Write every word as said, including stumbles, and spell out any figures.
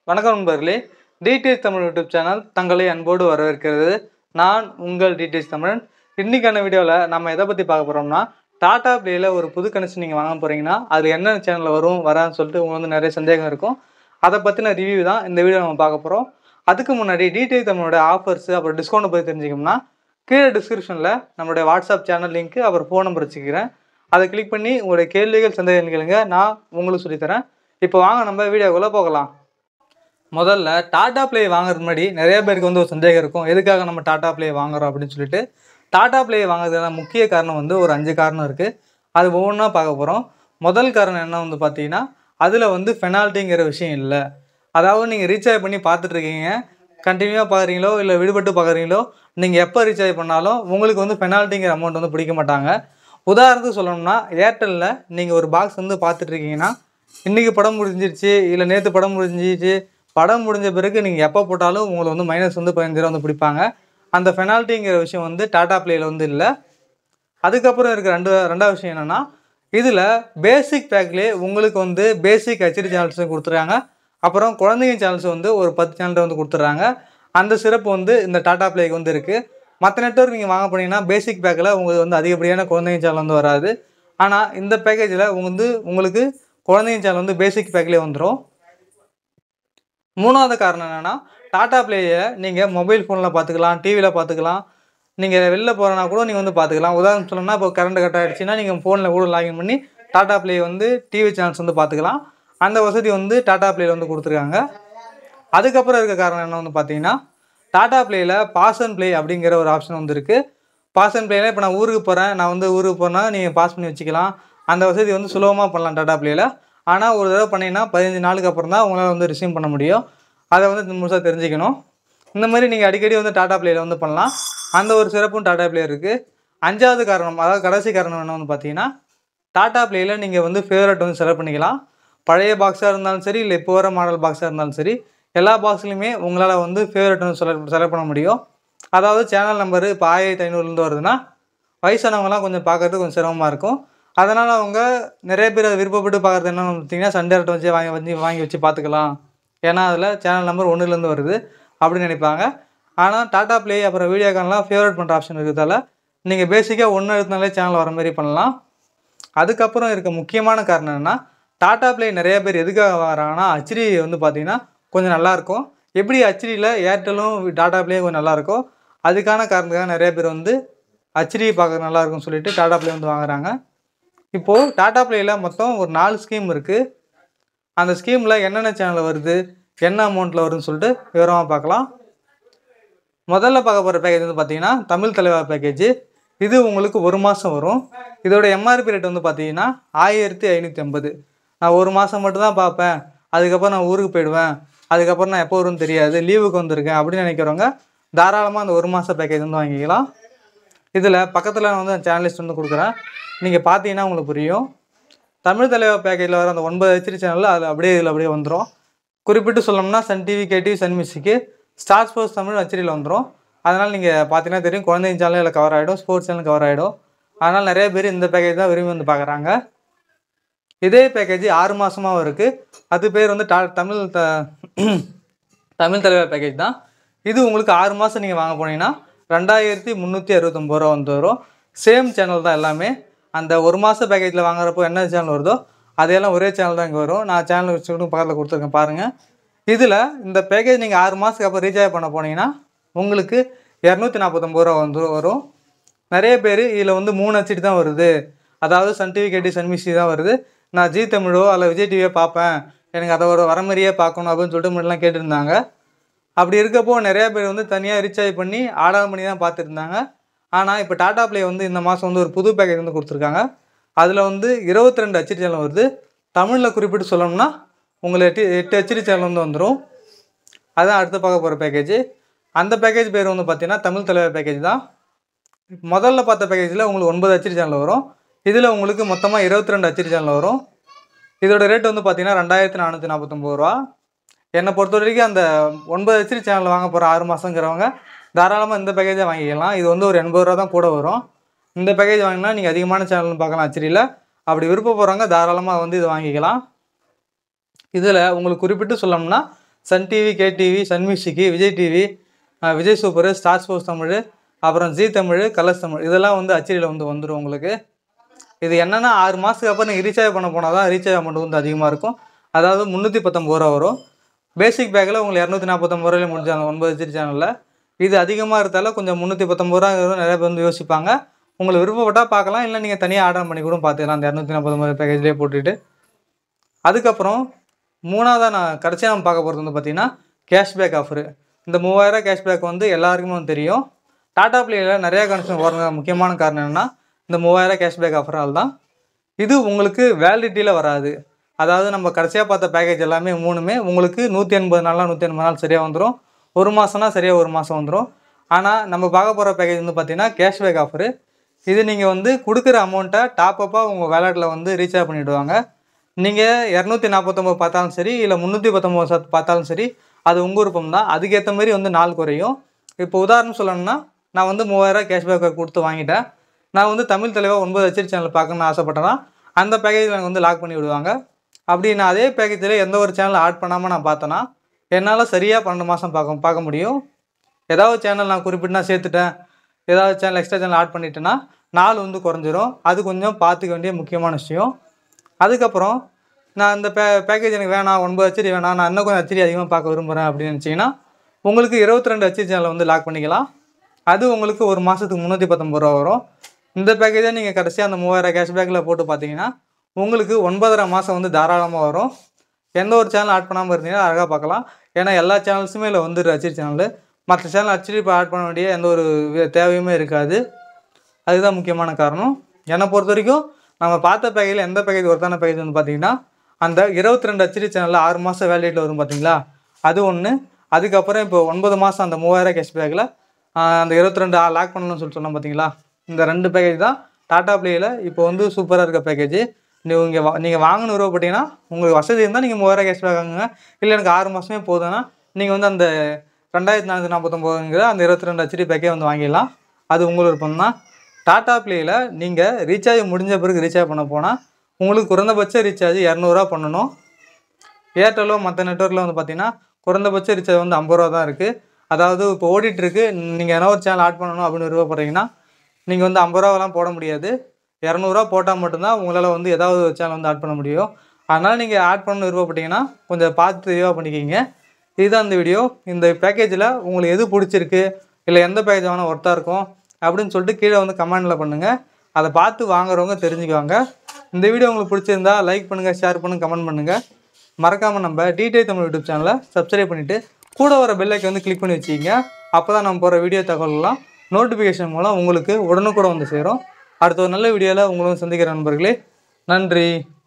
வணக்கம் நண்பர்களே, DTH Tamil YouTube channel தங்களை அன்போடு வரவேற்கிறது. நான் உங்கள் டிடிஎச் தமிழன். இன்னைக்கான வீடியோவில் நம்ம எதை பற்றி பார்க்க போகிறோம்னா, டாடா பிளேயில் ஒரு புது கனெக்ஷன் நீங்கள் வாங்க போகிறீங்கன்னா அது என்ன சேனலில் வரும் வரான்னு சொல்லிட்டு உங்களுக்கு வந்து நிறைய சந்தேகம் இருக்கும். அதை பற்றின ரிவ்யூ தான் இந்த வீடியோ நம்ம பார்க்க போகிறோம். அதுக்கு முன்னாடி டிடிஎச் தமிழோட ஆஃபர்ஸ் அப்புறம் டிஸ்கவுண்ட் பற்றி தெரிஞ்சுக்கணும்னா கீழே டிஸ்கிரிப்ஷனில் நம்மளுடைய வாட்ஸ்அப் சேனல் லிங்க் அப்புறம் ஃபோன் நம்பர் வச்சுக்கிறேன். அதை கிளிக் பண்ணி உங்களுடைய கேள்விகள் சந்தேகங்களுங்க நான் உங்களுக்கு சொல்லித்தரேன். இப்போ வாங்க நம்ம வீடியோக்குள்ளே போகலாம். முதல்ல டாடா பிளே வாங்குறது முன்னாடி நிறைய பேருக்கு வந்து ஒரு சந்தேகம் இருக்கும், எதுக்காக நம்ம டாடா பிளே வாங்குறோம் அப்படின்னு சொல்லிட்டு. டாடா பிளே வாங்குறதுக்கான முக்கிய காரணம் வந்து ஒரு அஞ்சு காரணம் இருக்குது. அது ஒவ்வொன்றா பார்க்க போகிறோம். முதல் காரணம் என்ன வந்து பார்த்தீங்கன்னா, அதில் வந்து பெனால்ட்டிங்கிற விஷயம் இல்லை. அதாவது நீங்கள் ரீசார்ஜ் பண்ணி பார்த்துட்ருக்கீங்க, கண்டினியூவாக பார்க்குறீங்களோ இல்லை விடுபட்டு பார்க்குறீங்களோ, நீங்கள் எப்போ ரீசார்ஜ் பண்ணாலும் உங்களுக்கு வந்து பெனால்ட்டிங்கிற அமௌண்ட் வந்து பிடிக்க மாட்டாங்க. உதாரணத்துக்கு சொல்லணும்னா, ஏர்டெல்லில் நீங்கள் ஒரு பாக்ஸ் வந்து பார்த்துட்ருக்கீங்கன்னா, இன்றைக்கி படம் முடிஞ்சிருச்சு இல்லை நேற்று படம் முடிஞ்சிச்சு, படம் முடிஞ்ச பிறகு நீங்கள் எப்போ போட்டாலும் உங்களை வந்து மைனஸ் வந்து பதினஞ்சு ரூபா வந்து பிடிப்பாங்க. அந்த பெனால்ட்டிங்கிற விஷயம் வந்து டாடா பிளேயில் வந்து இல்லை. அதுக்கப்புறம் இருக்கிற ரெண்டு ரெண்டாவது விஷயம் என்னென்னா, இதில் பேசிக் பேக்லேயே உங்களுக்கு வந்து பேசிக் ஹெச்டி சேனல்ஸும் கொடுத்துட்றாங்க. அப்புறம் குழந்தைங்க சேனல்ஸ் வந்து ஒரு பத்து சேனல் வந்து கொடுத்துட்றாங்க. அந்த சிறப்பு வந்து இந்த டாடா பிளேக்கு வந்து இருக்குது. மற்ற நெட்வொர்க் நீங்கள் வாங்க போனீங்கன்னா பேசிக் பேக்கில் உங்களுக்கு வந்து அதிகப்படியான குழந்தைங்க சேனல் வந்து வராது. ஆனால் இந்த பேக்கேஜில் வந்து உங்களுக்கு குழந்தைங்க சேனல் வந்து பேசிக் பேக்லேயே வந்துடும். மூணாவது காரணம் என்னென்னா, டாடா பிளேயை நீங்கள் மொபைல் ஃபோனில் பார்த்துக்கலாம், டிவியில் பார்த்துக்கலாம். நீங்கள் வெளில போகிறனா கூட நீங்கள் வந்து பார்த்துக்கலாம். உதாரணம் சொல்லணும்னா, இப்போ கரண்ட் கட் ஆகிடுச்சின்னா நீங்கள் ஃபோனில் கூட லாகின் பண்ணி டாடா பிளே வந்து டிவி சேனல்ஸ் வந்து பார்த்துக்கலாம். அந்த வசதி வந்து டாடா பிளேயில் வந்து கொடுத்துருக்காங்க. அதுக்கப்புறம் இருக்க காரணம் என்ன வந்து பார்த்தீங்கன்னா, டாடா பிளேயில் பாஸ் அண்ட் ப்ளே அப்படிங்கிற ஒரு ஆப்ஷன் வந்து இருக்குது. பாஸ் அண்ட் ப்ளேயில் இப்போ நான் ஊருக்கு போகிறேன், நான் வந்து ஊருக்கு போனால் நீங்கள் பாஸ் பண்ணி வச்சுக்கலாம். அந்த வசதி வந்து சுலபமாக பண்ணலாம் டாடா பிளேயில். ஆனால் ஒரு தடவை பண்ணிங்கன்னா பதினஞ்சு நாளுக்கு அப்புறம் தான் உங்களால் வந்து ரிசீவ் பண்ண முடியும். அதை வந்து முழுசாக தெரிஞ்சுக்கணும். இந்த மாதிரி நீங்கள் அடிக்கடி வந்து டாடா பிளேயில் வந்து பண்ணலாம். அந்த ஒரு சிறப்பும் டாடா பிளே இருக்குது. அஞ்சாவது காரணம், அதாவது கடைசி காரணம் என்ன வந்து பார்த்தீங்கன்னா, டாடா பிளேயில் நீங்கள் வந்து ஃபேவரட் வந்து செலக்ட் பண்ணிக்கலாம். பழைய பாக்ஸாக இருந்தாலும் சரி இல்லை இப்போ வர மாடல் பாக்ஸாக இருந்தாலும் சரி, எல்லா பாக்ஸ்லையுமே உங்களால் வந்து ஃபேவரட் வந்து செலக்ட் செலக்ட் பண்ண முடியும். அதாவது சேனல் நம்பரு இப்போ ஆயிரத்தி ஐநூறுலேருந்து வருதுன்னா வயசானவங்களாம் கொஞ்சம் பார்க்குறதுக்கு கொஞ்சம் சிரமமாக இருக்கும். அதனால் அவங்க நிறைய பேர் அதை விருப்பப்பட்டு பார்க்குறது என்னென்னு பார்த்தீங்கன்னா, சன் டைரக்ட் வச்சு வாங்கி வந்து வாங்கி வச்சு பார்த்துக்கலாம், ஏன்னா அதில் சேனல் நம்பர் ஒன்றுலேருந்து வருது அப்படின்னு நினைப்பாங்க. ஆனால் டாடா பிளே அப்புறம் வீடியோக்கானலாம் ஃபேவரட் பண்ணுற ஆப்ஷன் இருக்கிறதால நீங்கள் பேசிக்காக ஒன்று எடுத்தனாலே சேனல் வர மாதிரி பண்ணலாம். அதுக்கப்புறம் இருக்க முக்கியமான காரணம் என்னென்னா, டாடா பிளே நிறைய பேர் எதுக்காக வராங்கன்னா, ஹெச்டி வந்து பார்த்திங்கன்னா கொஞ்சம் நல்லாயிருக்கும். எப்படி ஹெச்டியில் ஏர்டெல்லும் டாடா பிளேயும் கொஞ்சம் நல்லாயிருக்கும், அதுக்கான காரணத்துக்காக நிறைய பேர் வந்து ஹெச்டி பார்க்க நல்லாயிருக்கும்னு சொல்லிட்டு டாடா பிளே வந்து வாங்குறாங்க. இப்போது டாடா பிளேயில் மொத்தம் ஒரு நாலு ஸ்கீம் இருக்குது. அந்த ஸ்கீமில் என்னென்ன சேனல் வருது, என்ன அமௌண்ட்டில் வருதுன்னு சொல்லிட்டு விவரமாக பார்க்கலாம். முதல்ல பார்க்க போகிற பேக்கேஜ் வந்து பார்த்திங்கன்னா தமிழ் தலைவா பேக்கேஜ். இது உங்களுக்கு ஒரு மாதம் வரும். இதோட எம்ஆர்பி ரேட் வந்து பார்த்திங்கன்னா ஆயிரத்தி ஐநூற்றி ஐம்பது. நான் ஒரு மாதம் மட்டும்தான் பார்ப்பேன், அதுக்கப்புறம் நான் ஊருக்கு போயிடுவேன், அதுக்கப்புறம் நான் எப்போ வரும்னு தெரியாது, லீவுக்கு வந்திருக்கேன் அப்படின்னு நினைக்கிறவங்க தாராளமாக அந்த ஒரு மாதம் பேக்கேஜ் வந்து வாங்கிக்கலாம். இதில் பக்கத்தில் நான் வந்து சேனல் லிஸ்ட் வந்து கொடுக்குறேன், நீங்கள் பார்த்தீங்கன்னா உங்களுக்கு புரியும். தமிழ் தலைவா பேக்கேஜில் வர அந்த ஒன்பது ஹெச்டி சேனலில் அது அப்படியே இதில் அப்படியே வந்துடும். குறிப்பிட்டு சொல்லணும்னா Sun TV, KTV, Sun music, Star Sports Tamil ஹெச்டியில் வந்துடும். அதனால் நீங்கள் பார்த்தீங்கன்னா தெரியும், குழந்தைங்க சேனல் இதில் கவர் ஆகிடும், ஸ்போர்ட்ஸ் சேனல் கவர் ஆகிடும். அதனால் நிறைய பேர் இந்த பேக்கேஜ் தான் விரும்பி வந்து பார்க்குறாங்க. இதே பேக்கேஜ் ஆறு மாதமாகவும் இருக்குது. அது பேர் வந்து டா தமிழ் த தமிழ் தலைவா பேக்கேஜ் தான். இது உங்களுக்கு ஆறு மாதம் நீங்கள் வாங்க போனீங்கன்னா ரெண்டாயிரத்தி முந்நூற்றி அறுபத்தொம்பது ரூபா வந்து வரும். சேம் சேனல் தான் எல்லாமே. அந்த ஒரு மாதம் பேக்கேஜில் வாங்குறப்போ என்ன சேனல் வருதோ அதையெல்லாம் ஒரே சேனல் தான் இங்கே வரும். நான் சேனல் வச்சுக்கிட்டு பக்கத்தில் கொடுத்துருக்கேன் பாருங்கள். இதில் இந்த பேக்கேஜ் நீங்கள் ஆறு மாதத்துக்கு அப்புறம் ரீசார்ஜ் பண்ண போனீங்கன்னா உங்களுக்கு இரநூத்தி நாற்பத்தொம்பது ரூபா வந்து வரும். நிறைய பேர் இதில் வந்து மூணு ஹெச்டி தான் வருது, அதாவது சன் டிவி, கேடி, சன் மியூசிக் தான் வருது, நான் ஜி தமிழோ அல்ல விஜய் டிவியோ பார்ப்பேன், எனக்கு அதை ஒரு வர மாதிரியே பார்க்கணும் அப்படின்னு சொல்லிட்டு முன்னாடிலாம் கேட்டுருந்தாங்க. அப்படி இருக்கப்போ நிறையா பேர் வந்து தனியாக ரீசார்ஜ் பண்ணி ஆடான் பண்ணி தான் பார்த்துருந்தாங்க. ஆனால் இப்போ டாடா பிளே வந்து இந்த மாதம் வந்து ஒரு புது பேக்கேஜ் வந்து கொடுத்துருக்காங்க. அதில் வந்து இருபத்தி ரெண்டு ஹெச்டி சேனல் வருது. தமிழில் குறிப்பிட்டு சொல்லணும்னா உங்களுக்கு எட்டு எட்டு ஹெச்டி சேனல் வந்து வந்துடும். அதுதான் அடுத்து பார்க்க போகிற பேக்கேஜ். அந்த பேக்கேஜ் பேர் வந்து பார்த்திங்கன்னா தமிழ் தலைவா பேக்கேஜ் தான். முதல்ல பார்த்த பேக்கேஜில் உங்களுக்கு ஒன்பது ஹெச்டி சேனல் வரும். இதில் உங்களுக்கு மொத்தமாக இருபத்தி ரெண்டு ஹெச்டி சேனல் வரும். இதோட ரேட் வந்து பார்த்திங்கன்னா ரெண்டாயிரத்தி நானூற்றி நாற்பத்தொம்பது ரூபா. என்னை பொறுத்த வரைக்கும் அந்த ஒன்பது ஹெச்டி சேனல் வாங்க போகிற ஆறு மாதங்கிறவங்க தாராளமாக இந்த பேக்கேஜை வாங்கிக்கலாம். இது வந்து ஒரு எண்பது ரூபா தான் கூட வரும். இந்த பேக்கேஜ் வாங்கினா நீங்கள் அதிகமான சேனல்னு பார்க்கலாம் ஹெச்டியில். அப்படி விருப்பப்படுறவங்க தாராளமாக வந்து இது வாங்கிக்கலாம். இதில் உங்களுக்கு குறிப்பிட்டு சொல்லணும்னா Sun TV, K TV, Sun music, Vijay TV, Vijay super, Star Sports Tamil, அப்புறம் ஜீ தமிழ், கலர்ஸ் தமிழ் இதெல்லாம் வந்து ஹெச்டியில் வந்து வந்துடும் உங்களுக்கு. இது என்னென்னா ஆறு மாதத்துக்கு அப்புறம் நீங்கள் ரீசார்ஜ் பண்ண போனால் தான் ரீசார்ஜ் அமௌண்ட் வந்து அதிகமாக இருக்கும். அதாவது முந்நூற்றி பத்தொம்பது ரூபா வரும். பேசிக் பேக்கில் உங்களுக்கு இரநூத்தி நாற்பத்தொம்பது ரூபாயிலே முடிஞ்சாங்க ஒன்பது ஹெச்டி சேனலில். இது அதிகமாக இருக்கிறதால கொஞ்சம் முந்நூற்றி பத்தொம்பது ரூபா நிறைய பேர் வந்து யோசிப்பாங்க. உங்களுக்கு விருப்பப்பட்டால் பார்க்கலாம், இல்லை நீங்கள் தனியாக ஆர்டர் பண்ணி கூட பார்த்துக்கலாம் அந்த இரநூத்தி நாற்பத்தொம்பது பேக்கேஜ்லேயே போட்டுட்டு. அதுக்கப்புறம் மூணாவதாக நான் கடைசியாக நம்ம பார்க்க போகிறது வந்து பார்த்திங்கன்னா கேஷ்பேக் ஆஃபரு. இந்த மூவாயிரம் கேஷ்பேக் வந்து எல்லாருக்குமே வந்து தெரியும். டாடா ப்ளேயில் நிறையா கனெக்ஷன் வரது முக்கியமான காரணம் என்னென்னா இந்த மூவாயிரம் கேஷ்பேக் ஆஃபரால் தான். இது உங்களுக்கு வேலிடிட்டியில் வராது. அதாவது நம்ம கடைசியாக பார்த்த பேக்கேஜ் எல்லாமே மூணுமே உங்களுக்கு நூற்றி எண்பது நாளாக நூற்றி எண்பது நாள் சரியாக வந்துடும். ஒரு மாதம்னா சரியாக ஒரு மாதம் வந்துடும். ஆனால் நம்ம பார்க்க போகிற பேக்கேஜ் வந்து பார்த்திங்கன்னா கேஷ்பேக் ஆஃபரு. இது நீங்கள் வந்து கொடுக்குற அமௌண்ட்டை டாப்அப்பாக உங்கள் வேலெட்டில் வந்து ரீசார்ஜ் பண்ணிவிடுவாங்க. நீங்கள் இரநூத்தி நாற்பத்தொம்பது பார்த்தாலும் சரி, இல்லை முந்நூற்றி பத்தொம்பது சத் பார்த்தாலும் சரி, அது உங்கள் விருப்பம் தான். அதுக்கேற்ற மாதிரி வந்து நாள் குறையும். இப்போ உதாரணம் சொல்லணும்னா நான் வந்து மூவாயிரம் கேஷ்பேக்கை கொடுத்து வாங்கிட்டேன். நான் வந்து தமிழ் தலைவா ஒன்பது ஹெச்டி சேனல் பார்க்கணுன்னு ஆசைப்பட்டேன்னா அந்த பேக்கேஜில் எனக்கு வந்து லாக் பண்ணி விடுவாங்க. அப்படி நான் அதே பேக்கேஜில் எந்த ஒரு சேனல் ஆட் பண்ணாமல் நான் பார்த்தேன்னா என்னால் சரியாக பன்னெண்டு மாதம் பார்க்க பார்க்க முடியும். ஏதாவது சேனல் நான் குறிப்பிட்டு நான் சேர்த்துட்டேன், ஏதாவது சேனல் எக்ஸ்ட்ரா சேனல் ஆட் பண்ணிட்டேன்னா நாள் வந்து குறைஞ்சிரும். அது கொஞ்சம் பார்த்துக்க வேண்டிய முக்கியமான விஷயம். அதுக்கப்புறம் நான் இந்த பே பேக்கேஜ் எனக்கு வேணாம், ஒன்பது ஹெச்டி வேணாம், நான் இன்னும் கொஞ்சம் ஹெச்டி அதிகமாக பார்க்க விரும்புகிறேன் அப்படின்னு நினச்சிங்கன்னா உங்களுக்கு இருபத்தி ரெண்டு ஹெச்டி சேனலை வந்து லாக் பண்ணிக்கலாம். அது உங்களுக்கு ஒரு மாதத்துக்கு முந்நூற்றி பத்தொம்பது ரூபா வரும். இந்த பேக்கேஜை நீங்கள் கடைசியாக அந்த மூவாயிரம் கேஷ்பேக்கில் போட்டு பார்த்தீங்கன்னா உங்களுக்கு ஒன்பதரை மாதம் வந்து தாராளமாக வரும். எந்த ஒரு சேனல் ஆட் பண்ணாமல் இருந்தீங்கன்னா அழகாக பார்க்கலாம். ஏன்னா எல்லா சேனல்ஸுமே இல்லை வந்து ஹெச்டி சேனல். மற்ற சேனல் ஹெச்டி இப்போ ஆட் பண்ண வேண்டிய எந்த ஒரு தேவையுமே இருக்காது. அதுதான் முக்கியமான காரணம். என்னை பொறுத்த வரைக்கும் நம்ம பார்த்த பேக்கேஜில் எந்த பேக்கேஜ் ஒருத்தான பேக்கேஜ் வந்து பார்த்திங்கன்னா அந்த இருபத்தி ரெண்டு ஹெச்டி சேனலில் ஆறு மாதம் வேலிடிட்டியில் வரும் பார்த்தீங்களா, அது ஒன்று. அதுக்கப்புறம் இப்போ ஒன்பது மாதம் அந்த மூவாயிரம் கேஷ்பேக்கில் அந்த இருபத்தி ரெண்டு லாக் பண்ணணும்னு சொல்லி சொன்னோம் பார்த்தீங்களா, இந்த ரெண்டு பேக்கேஜ் தான் டாடா ப்ளேயில் இப்போ வந்து சூப்பராக இருக்க பேக்கேஜ். நீங்கள் வா நீங்கள் வாங்கணும் விருப்பப்பட்டீங்கன்னா உங்களுக்கு வசதி இருந்தால் நீங்கள் மூவாயிரம் கேஷ்பேக் வாங்குங்க. இல்லை எனக்கு ஆறு மாதமே போதுன்னா நீங்கள் வந்து அந்த ரெண்டாயிரத்தி நானூற்றி நாற்பத்தொம்போதுங்கிற அந்த இருபத்தி ரெண்டு ஹெச்டி பேக்கே வந்து வாங்கிடலாம். அது உங்கள் விருப்பம் தான். டாடா ப்ளேயில் நீங்கள் ரீசார்ஜ் முடிஞ்ச பிறகு ரீசார்ஜ் பண்ண போனால் உங்களுக்கு குறைந்தபட்ச ரீசார்ஜ் இரநூறுவா பண்ணணும். ஏர்டெல்லோ மற்ற நெட்வொர்க்கில் வந்து பார்த்திங்கன்னா குறைந்தபட்ச ரீசார்ஜ் வந்து ஐம்பது ரூபா தான் இருக்குது. அதாவது இப்போ ஓடிட்டுருக்கு, நீங்கள் என்ன ஒரு சேனல் ஆட் பண்ணணும் அப்படின்னு விருப்பப்படுறீங்கன்னா நீங்கள் வந்து ஐம்பது ரூபாவெல்லாம் போட முடியாது. இரநூறுவா போட்டால் மட்டும்தான் உங்களால் வந்து ஏதாவது ஒரு சேனல் வந்து ஆட் பண்ண முடியும். அதனால் நீங்கள் ஆட் பண்ணணும் விருப்பப்பட்டீங்கன்னா கொஞ்சம் பார்த்து தெளிவாக பண்ணிக்கிங்க. இதுதான் இந்த வீடியோ. இந்த பேக்கேஜில் உங்களுக்கு எது பிடிச்சிருக்கு, இல்லை எந்த பேக்கேஜ் வேணால் ஒர்த்தாக இருக்கும் அப்படின்னு சொல்லிட்டு கீழே வந்து கமெண்டில் பண்ணுங்கள். அதை பார்த்து வாங்குறவங்க தெரிஞ்சுக்குவாங்க. இந்த வீடியோ உங்களுக்கு பிடிச்சிருந்தா லைக் பண்ணுங்கள், ஷேர் பண்ணுங்கள், கமெண்ட் பண்ணுங்கள். மறக்காமல் நம்ம டிடிஐ தமிழ் யூடியூப் சேனலை சப்ஸ்கிரைப் பண்ணிவிட்டு கூட வர பெல் ஐக்கனை வந்து கிளிக் பண்ணி வச்சுக்கிங்க. அப்போ தான் நம்ம போகிற வீடியோ தகவல்கள்லாம் நோட்டிஃபிகேஷன் மூலம் உங்களுக்கு உடனுக்குடன் வந்து சேரும். அடுத்த ஒரு நல்ல வீடியோவில் உங்களும் சந்திக்கிற நண்பர்களே. நன்றி.